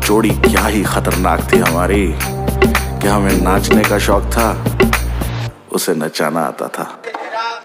जोड़ी क्या ही खतरनाक थी हमारी कि हमें नाचने का शौक था, उसे नचाना आता था।